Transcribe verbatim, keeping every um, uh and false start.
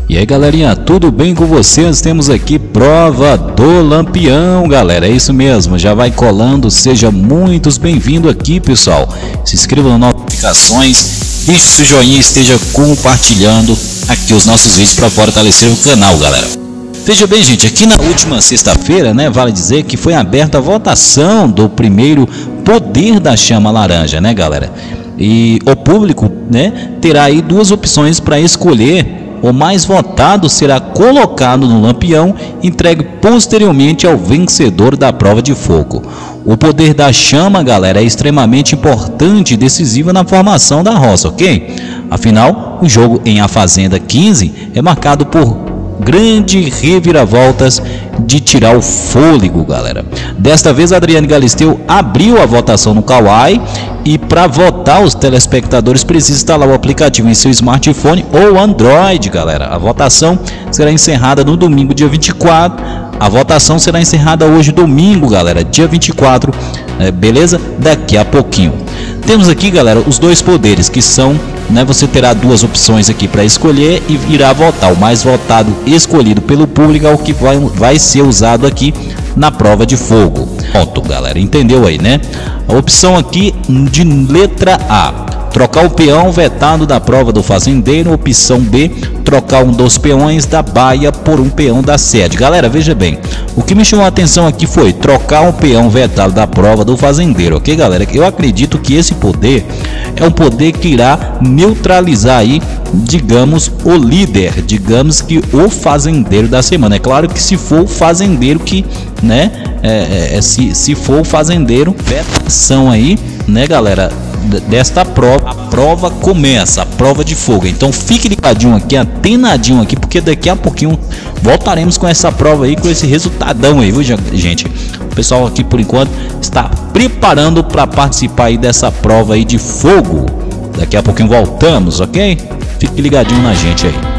E aí galerinha, tudo bem com vocês? Temos aqui prova do Lampião, galera, é isso mesmo, já vai colando, seja muitos bem-vindos aqui, pessoal. Se inscreva nas notificações, deixe seu joinha e esteja compartilhando aqui os nossos vídeos para fortalecer o canal, galera. Veja bem, gente, aqui na última sexta-feira, né, vale dizer que foi aberta a votação do primeiro Poder da Chama Laranja, né, galera? E o público, né, terá aí duas opções para escolher. O mais votado será colocado no Lampião, entregue posteriormente ao vencedor da prova de fogo. O poder da chama, galera, é extremamente importante e decisivo na formação da roça, ok? Afinal, o jogo em A Fazenda quinze é marcado por grandes reviravoltas de tirar o fôlego, galera. Desta vez, a Adriane Galisteu abriu a votação no Kawaii. E para votar, os telespectadores precisam instalar o aplicativo em seu smartphone ou Android, galera. A votação será encerrada no domingo, dia vinte e quatro. A votação será encerrada hoje, domingo, galera, dia vinte e quatro, é, beleza? Daqui a pouquinho. Temos aqui, galera, os dois poderes que são, né? Você terá duas opções aqui para escolher e irá votar. O mais votado escolhido pelo público é o que vai, vai ser usado aqui na prova de fogo. Pronto, galera, entendeu aí, né? A opção aqui de letra A, trocar o peão vetado da prova do fazendeiro. Opção B, trocar um dos peões da baia por um peão da sede. Galera, veja bem, o que me chamou a atenção aqui foi trocar um peão vetado da prova do fazendeiro, ok, galera? Eu acredito que esse poder é um poder que irá neutralizar aí, digamos, o líder, digamos que o fazendeiro da semana. É claro que se for o fazendeiro que, né, é, é, se, se for o fazendeiro, vetação aí, né, galera, desta prova. A prova começa, a prova de fogo. Então fique ligadinho aqui, atenadinho aqui, porque daqui a pouquinho voltaremos com essa prova aí, com esse resultadão aí, viu, gente? O pessoal aqui por enquanto está preparando para participar aí dessa prova aí de fogo. Daqui a pouquinho voltamos, ok? Fique ligadinho na gente aí.